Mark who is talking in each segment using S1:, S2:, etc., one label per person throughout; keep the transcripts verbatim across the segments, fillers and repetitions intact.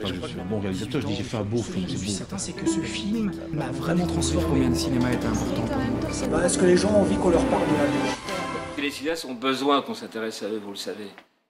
S1: pas que je suis un bon réalisateur, je dis j'ai fait un beau film, c'est beau.
S2: Certain, c'est que ce film m'a vraiment transformé.
S3: Combien de cinéma est important pour nous?
S2: Bah, est-ce que les gens ont envie qu'on leur parle de la vie?
S4: Les cinéastes ont besoin qu'on s'intéresse à eux, vous le savez.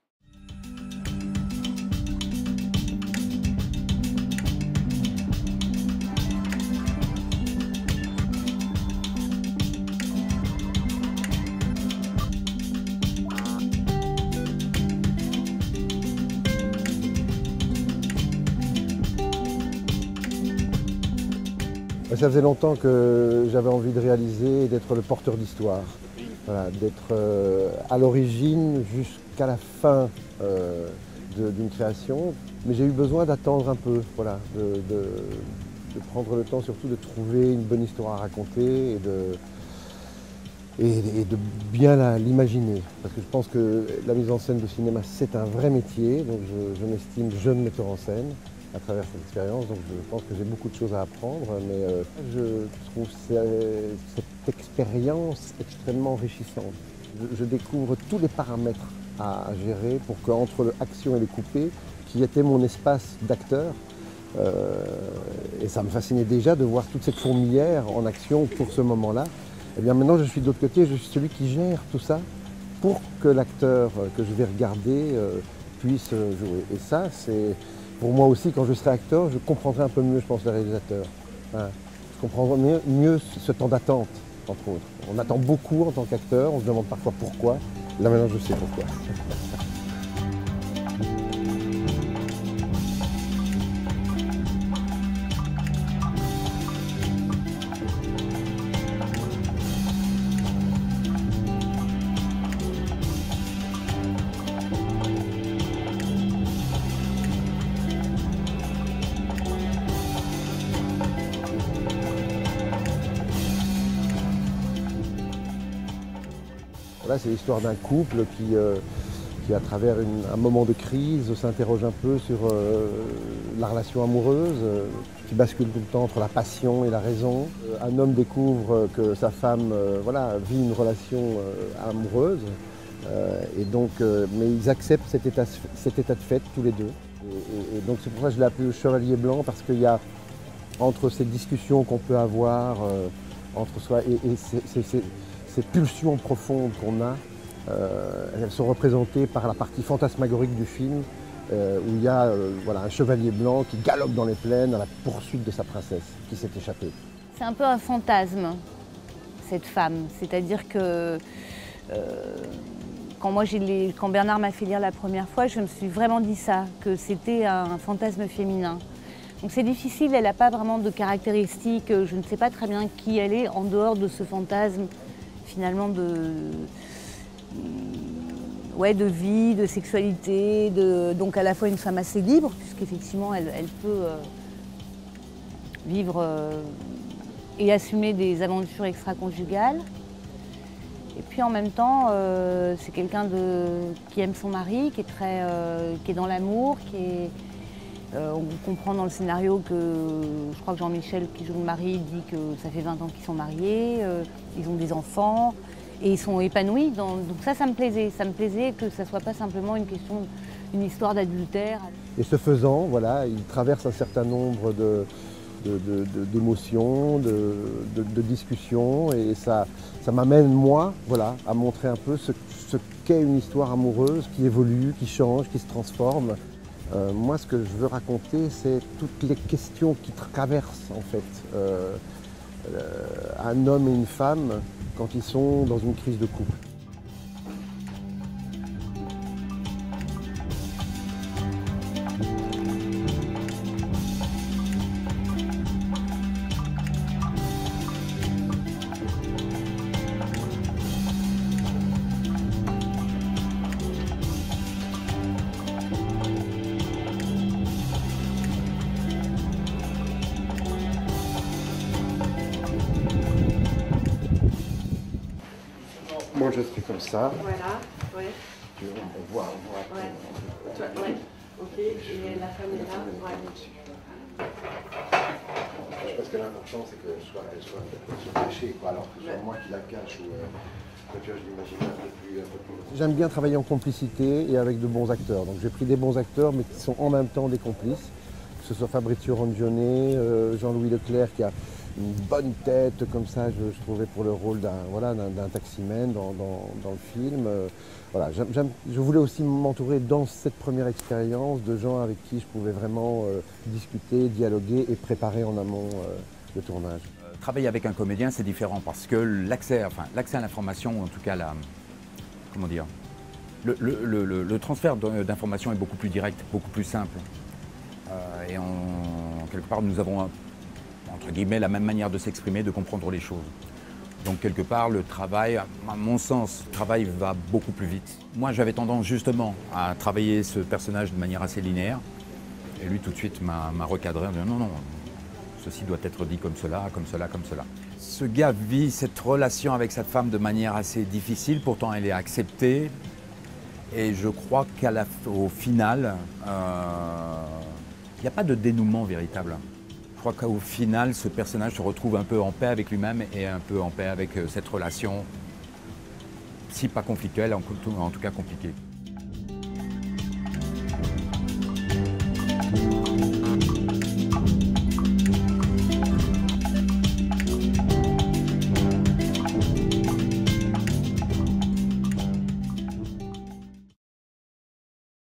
S5: Ça faisait longtemps que j'avais envie de réaliser et d'être le porteur d'histoire. Voilà, d'être euh, à l'origine jusqu'à la fin euh, d'une création. Mais j'ai eu besoin d'attendre un peu, voilà, de, de, de prendre le temps surtout de trouver une bonne histoire à raconter et de, et, et de bien l'imaginer. Parce que je pense que la mise en scène de cinéma, c'est un vrai métier. Donc je, je m'estime jeune metteur en scène à travers cette expérience, donc je pense que j'ai beaucoup de choses à apprendre, mais euh, je trouve cette expérience extrêmement enrichissante. Je, je découvre tous les paramètres à, à gérer pour qu'entre l'action et les coupés, qui était mon espace d'acteur, euh, et ça me fascinait déjà de voir toute cette fourmilière en action pour ce moment-là, et bien maintenant je suis de l'autre côté, je suis celui qui gère tout ça pour que l'acteur que je vais regarder euh, puisse jouer. Et ça, c'est... Pour moi aussi, quand je serai acteur, je comprendrai un peu mieux, je pense, les réalisateurs. Voilà. Je comprendrai mieux, mieux ce temps d'attente, entre autres. On attend beaucoup en tant qu'acteur, on se demande parfois pourquoi. Là maintenant, je sais pourquoi. Là, c'est l'histoire d'un couple qui, euh, qui, à travers une, un moment de crise, s'interroge un peu sur euh, la relation amoureuse, euh, qui bascule tout le temps entre la passion et la raison. Euh, un homme découvre que sa femme euh, voilà, vit une relation euh, amoureuse, euh, et donc, euh, mais ils acceptent cet état, cet état de fait tous les deux. Et, et, et donc c'est pour ça que je l'ai appelé le chevalier blanc, parce qu'il y a entre ces discussions qu'on peut avoir euh, entre soi et, et c'est, c'est, ces pulsions profondes qu'on a, euh, elles sont représentées par la partie fantasmagorique du film, euh, où il y a euh, voilà, un chevalier blanc qui galope dans les plaines à la poursuite de sa princesse qui s'est échappée.
S6: C'est un peu un fantasme, cette femme. C'est-à-dire que euh, quand, moi, les, quand Bernard m'a fait lire la première fois, je me suis vraiment dit ça, que c'était un fantasme féminin. Donc c'est difficile, elle n'a pas vraiment de caractéristiques, je ne sais pas très bien qui elle est en dehors de ce fantasme finalement de, ouais, de vie, de sexualité, de, donc à la fois une femme assez libre, puisqu'effectivement elle, elle peut euh, vivre euh, et assumer des aventures extra-conjugales. Et puis en même temps, euh, c'est quelqu'un qui aime son mari, qui est, très, euh, qui est dans l'amour, qui est... Euh, on comprend dans le scénario que, je crois que Jean-Michel, qui joue le mari, dit que ça fait vingt ans qu'ils sont mariés, euh, ils ont des enfants et ils sont épanouis. Dans, donc ça, ça me plaisait. Ça me plaisait que ça ne soit pas simplement une question, une histoire d'adultère.
S5: Et ce faisant, voilà, il traverse un certain nombre de, de, de, de, d'émotions, de, de, de discussions, et ça, ça m'amène, moi, voilà, à montrer un peu ce, ce qu'est une histoire amoureuse qui évolue, qui change, qui se transforme. Euh, moi, ce que je veux raconter, c'est toutes les questions qui traversent en fait euh, euh, un homme et une femme quand ils sont dans une crise de couple. Moi je fais comme ça.
S7: Voilà, ouais.
S5: Tu vois, on voit, on voit.
S7: Ouais.
S5: On
S7: Toi, ouais. Ok, et la femme est là. Ouais.
S5: Parce que l'important c'est qu'elle soit, elle soit, elle soit cachée, quoi, alors que ce soit moi qui la cache ou euh, tu vois, je l'imagine un peu plus, un peu plus. J'aime bien travailler en complicité et avec de bons acteurs. Donc j'ai pris des bons acteurs mais qui sont en même temps des complices. que ce soit Fabrizio Rongione, euh, Jean-Louis Leclerc qui a une bonne tête comme ça, je, je trouvais pour le rôle d'un voilà, d'un, d'un taximan dans, dans, dans le film. Euh, voilà, j'aime, j'aime, je voulais aussi m'entourer dans cette première expérience de gens avec qui je pouvais vraiment euh, discuter, dialoguer et préparer en amont euh, le tournage.
S8: Travailler avec un comédien, c'est différent parce que l'accès, enfin, l'accès à l'information, en tout cas la, comment dire, le, le, le, le transfert d'informations est beaucoup plus direct, beaucoup plus simple. Euh, et en, quelque part, nous avons, entre guillemets, la même manière de s'exprimer, de comprendre les choses. Donc, quelque part, le travail, à mon sens, le travail va beaucoup plus vite. Moi, j'avais tendance justement à travailler ce personnage de manière assez linéaire. Et lui, tout de suite, m'a recadré en disant non, non. Ceci doit être dit comme cela, comme cela, comme cela. Ce gars vit cette relation avec sa femme de manière assez difficile, pourtant elle est acceptée. Et je crois qu'au final, il euh, n'y a pas de dénouement véritable. Je crois qu'au final, ce personnage se retrouve un peu en paix avec lui-même et un peu en paix avec cette relation, si pas conflictuelle, en tout cas compliquée.